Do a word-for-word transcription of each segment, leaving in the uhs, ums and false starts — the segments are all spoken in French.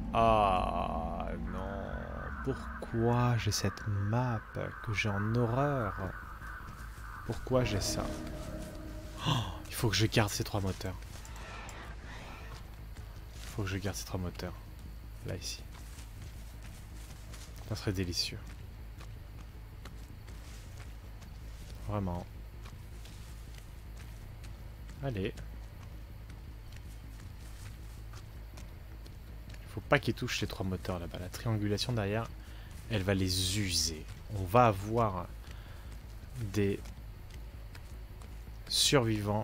Ah non. Pourquoi j'ai cette map que j'ai en horreur? Pourquoi j'ai ça? Oh, il faut que je garde ces trois moteurs. Il faut que je garde ces trois moteurs. Là, ici. Ça serait délicieux. Vraiment. Allez. Faut pas qu'ils touchent les trois moteurs là-bas. La triangulation derrière, elle va les user. On va avoir des survivants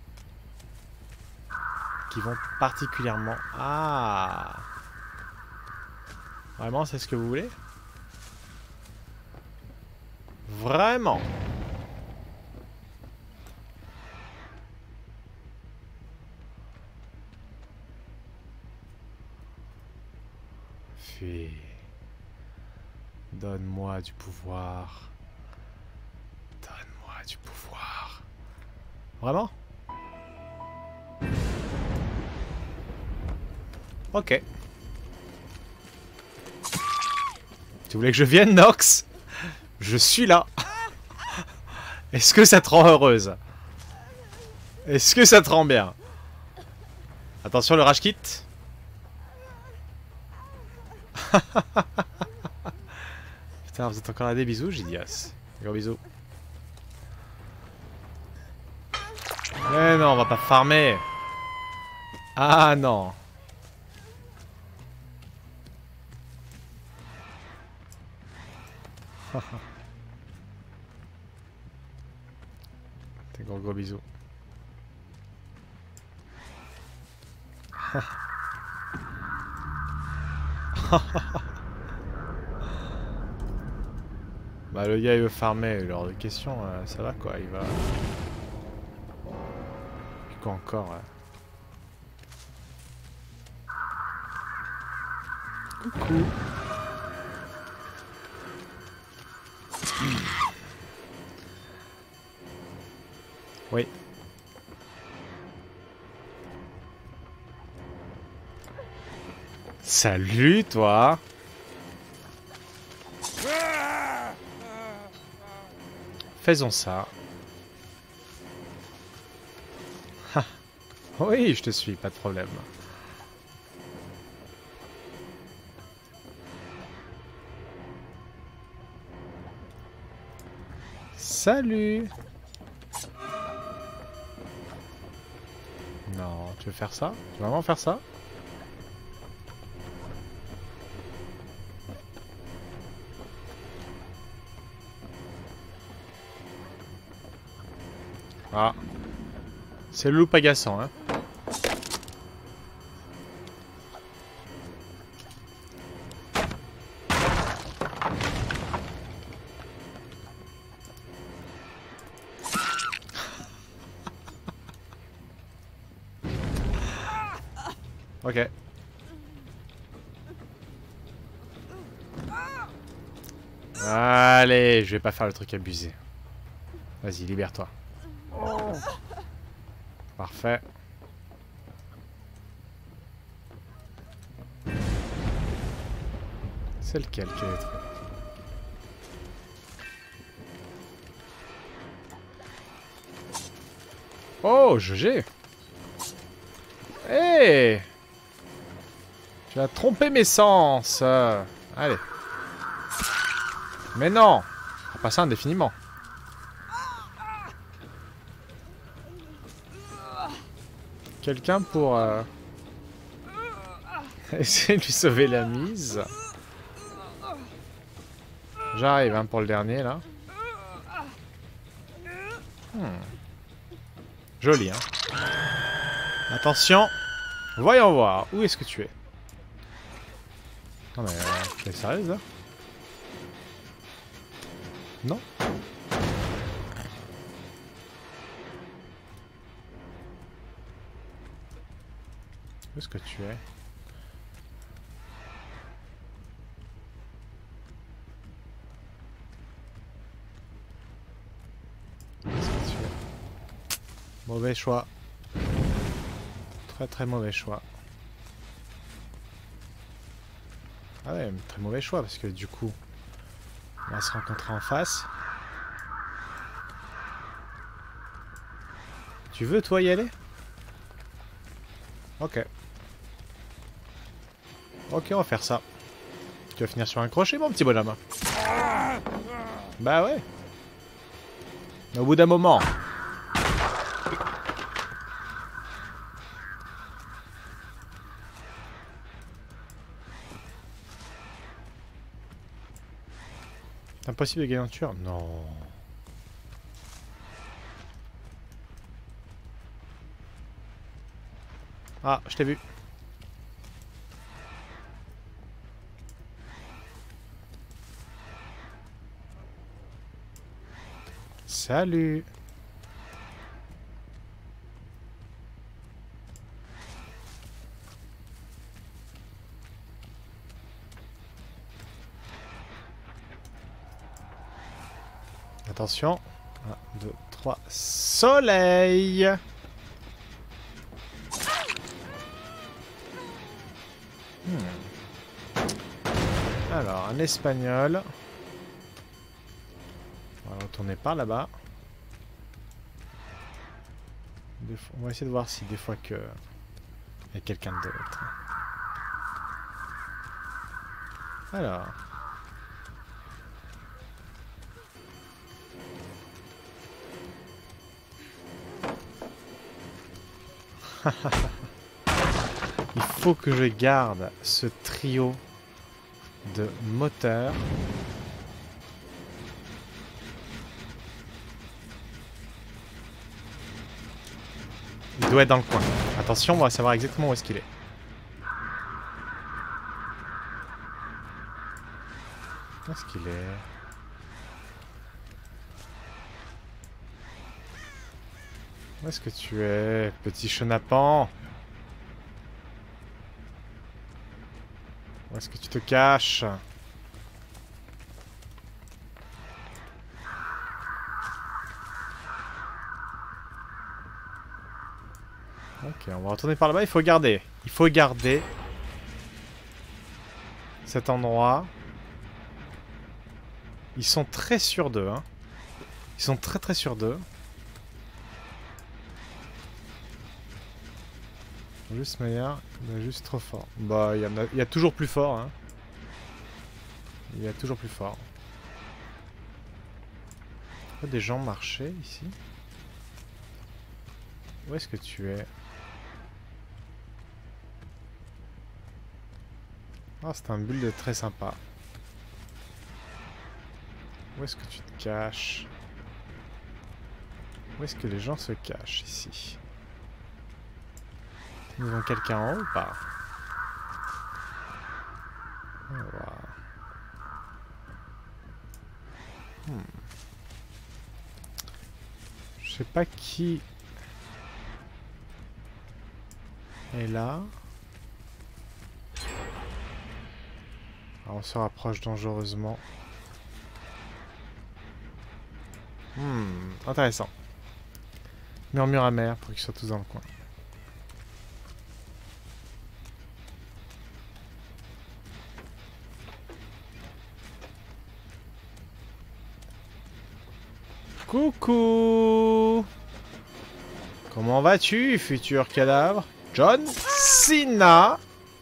qui vont particulièrement... Ah! Vraiment, c'est ce que vous voulez? Vraiment? Fais... Donne-moi du pouvoir. Donne-moi du pouvoir. Vraiment? Ok. Tu voulais que je vienne, Nox? Je suis là. Est-ce que ça te rend heureuse? Est-ce que ça te rend bien? Attention, le rage kit. Putain, vous êtes encore là, des bisous, Gidias. Gros bisous. Mais non, on va pas farmer. Ah non. T'es gros gros bisous. Bah le gars il veut farmer, genre de question, euh, ça va quoi, il va... Quoi encore euh... Coucou. Oui. Salut toi. Faisons ça. Ah. Oui, je te suis, pas de problème. Salut. Non, tu veux faire ça? Tu veux vraiment faire ça? Ah. C'est le loup agaçant, hein. Ok. Allez, je vais pas faire le truc abusé. Vas-y, libère-toi. Parfait. C'est lequel qui est être... Oh, G G. Hey, tu as trompé mes sens. Euh, allez. Mais non, on va passer indéfiniment. Quelqu'un pour euh... essayer de lui sauver la mise. J'arrive hein, pour le dernier là. Hmm. Joli hein. Attention. Voyons voir. Où est-ce que tu es? Non mais euh, tu es sérieuse là? Non? Où est-ce que tu es? Où est-ce que tu es? Mauvais choix. Très très mauvais choix. Ah ouais, très mauvais choix parce que du coup, on va se rencontrer en face. Tu veux toi y aller? Ok. Ok, on va faire ça. Tu vas finir sur un crochet, mon petit bonhomme. Bah ouais. Au bout d'un moment. C'est impossible de gagner un tueur? Non. Ah, je t'ai vu. Salut. Attention. un, deux, trois. Soleil. Hmm. Alors, un espagnol. On va retourner par là-bas. On va essayer de voir si des fois que il y a quelqu'un d'autre. Alors. Il faut que je garde ce trio de moteurs. Il doit être dans le coin. Attention, on va savoir exactement où est-ce qu'il est. Où est-ce qu'il est? Où est-ce que tu es, petit chenapan? Où est-ce que tu te caches? Ok, on va retourner par là-bas. Il faut garder. Il faut garder cet endroit. Ils sont très sûrs d'eux. Hein. Ils sont très très sûrs d'eux. Juste meilleur, mais juste trop fort. Bah, il y, en a, il y a toujours plus fort. Hein. Il y a toujours plus fort. Il y a des gens marchaient ici. Où est-ce que tu es? Ah, c'est un build très sympa. Où est-ce que tu te caches? Où est-ce que les gens se cachent ici? Nous avons quelqu'un en haut ou pas? Voilà. Hmm. Je sais pas qui est là. Alors on se rapproche dangereusement. Hmm, intéressant. Murmure amer pour qu'ils soient tous dans le coin. Coucou! Comment vas-tu, futur cadavre? John Cena!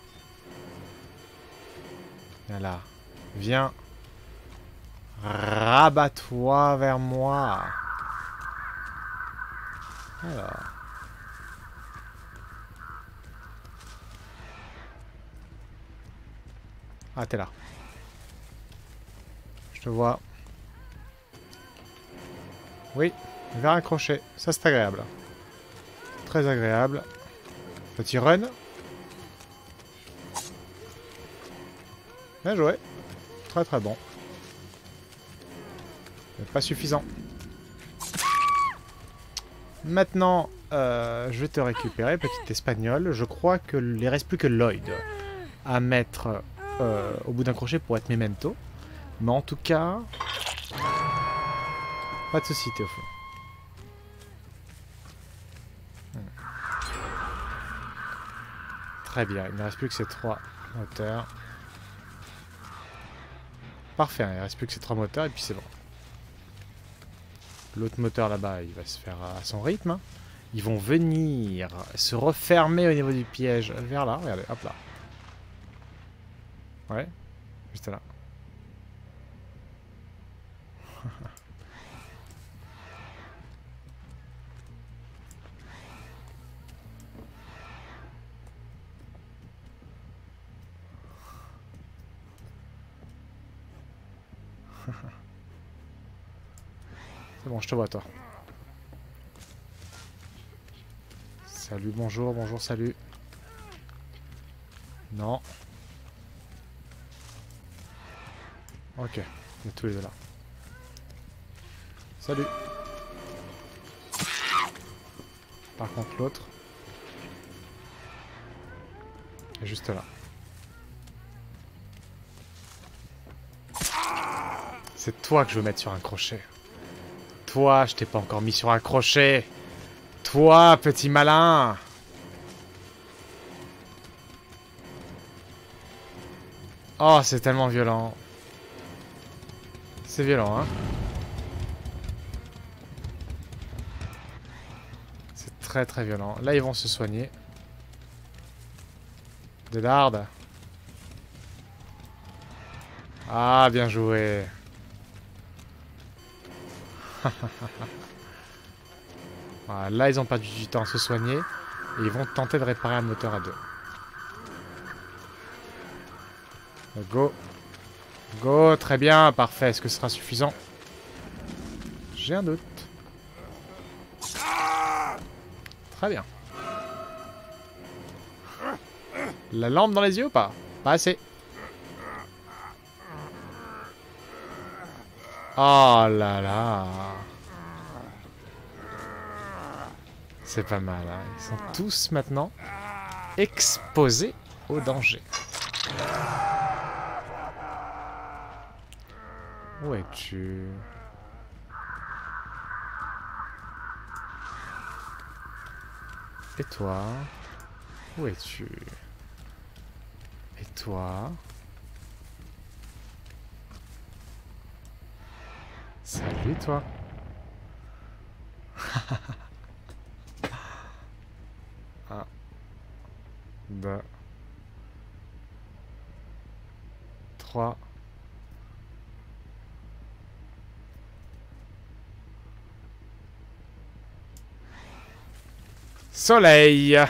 Voilà. Viens. Rabat-toi vers moi. Alors. Ah, t'es là. Je te vois. Oui, vers un crochet. Ça, c'est agréable. Très agréable. Petit run. Bien joué. Très très bon. Mais pas suffisant. Maintenant, euh, je vais te récupérer, petit espagnol. Je crois qu'il ne reste plus que Lloyd à mettre euh, au bout d'un crochet pour être memento. Mais en tout cas, pas de soucis, Théophile. Hmm. Très bien, il ne reste plus que ces trois moteurs. Parfait, hein, il reste plus que ces trois moteurs et puis c'est bon. L'autre moteur là-bas, il va se faire à son rythme. Hein. Ils vont venir se refermer au niveau du piège. Vers là, regardez, hop là. Ouais, juste là. C'est bon, je te vois toi. Salut, bonjour, bonjour, salut. Non. Ok, on est tous les deux là. Salut. Par contre l'autre est juste là. C'est toi que je veux mettre sur un crochet. Toi, je t'ai pas encore mis sur un crochet. Toi, petit malin. Oh, c'est tellement violent. C'est violent, hein. C'est très très violent. Là, ils vont se soigner. Des dardes. Ah, bien joué. Voilà, là, ils ont perdu du temps à se soigner. Et ils vont tenter de réparer un moteur à deux. Go. Go, très bien, parfait. Est-ce que ce sera suffisant? J'ai un doute. Très bien. La lampe dans les yeux ou pas? Pas assez. Oh là là. C'est pas mal, hein. Ils sont tous maintenant exposés au danger. Où es-tu? Et toi? Où es-tu? Et toi? Salut toi. Un, deux, trois. Soleil.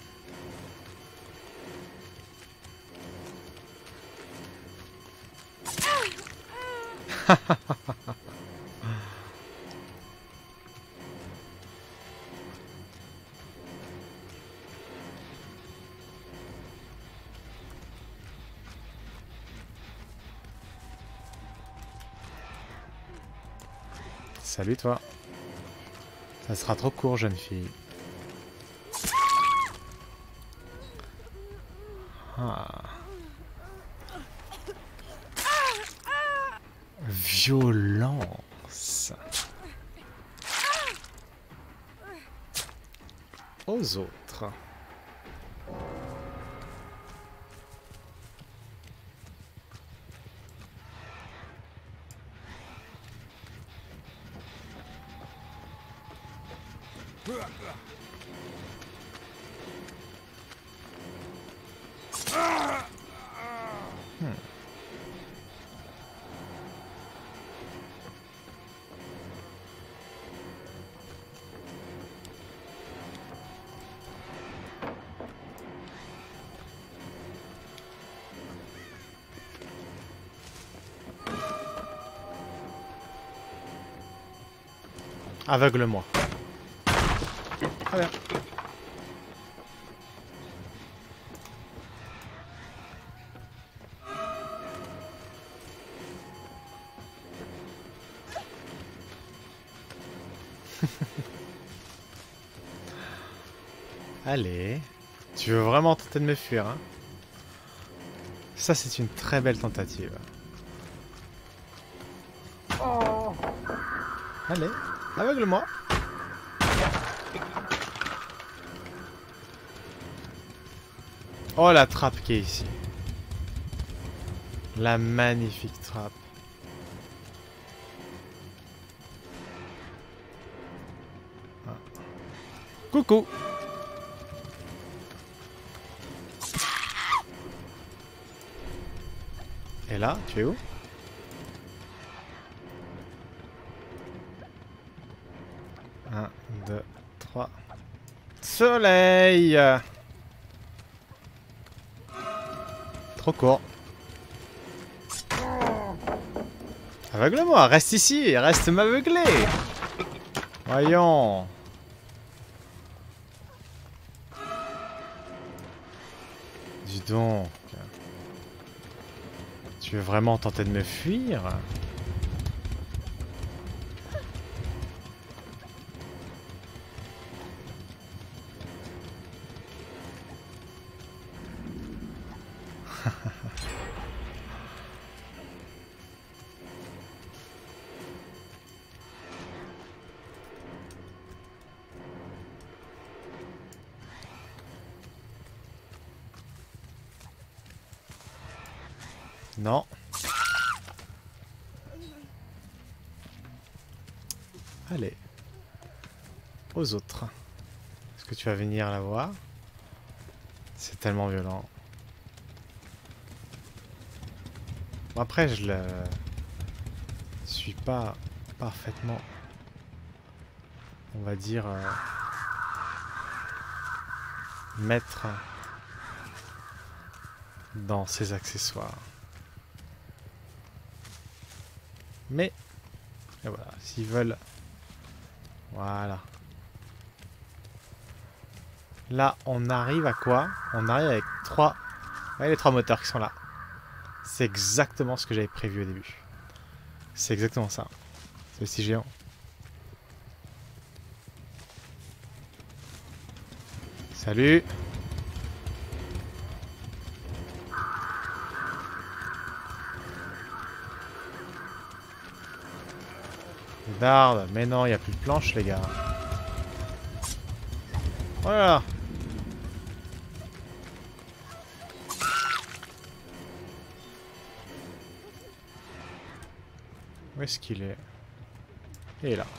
Salut toi. Ça sera trop court, jeune fille. Ah. Violence. Aux autres. Hmm. Aveugle-moi. Très bien. Allez. Tu veux vraiment tenter de me fuir, hein? Ça, c'est une très belle tentative. Oh. Allez, aveugle-moi. Oh, la trappe qui est ici. La magnifique trappe. Coucou. Et là, tu es où? Un, deux, trois. Soleil! Trop court. Aveugle-moi, reste ici, reste m'aveugler. Voyons. Dis donc. Tu veux vraiment tenter de me fuir? Non. Allez. Aux autres. Est-ce que tu vas venir la voir? C'est tellement violent. Bon, après, je le suis pas parfaitement, on va dire, euh, maître dans ses accessoires. Mais, et voilà, s'ils veulent... Voilà. Là, on arrive à quoi? On arrive avec trois... Ouais, les trois moteurs qui sont là. C'est exactement ce que j'avais prévu au début. C'est exactement ça. C'est aussi géant. Salut! Darde, mais non, il n'y a plus de planche, les gars. Voilà. Où est-ce qu'il est? Il est là.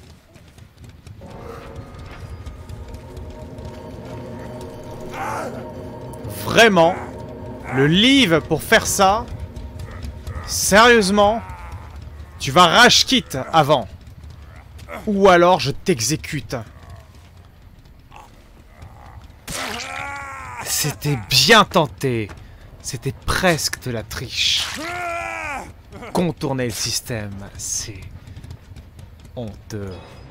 Vraiment? Le livre pour faire ça? Sérieusement? Tu vas rage quit avant. Ou alors je t'exécute. C'était bien tenté. C'était presque de la triche. Contourner le système, c'est honteux.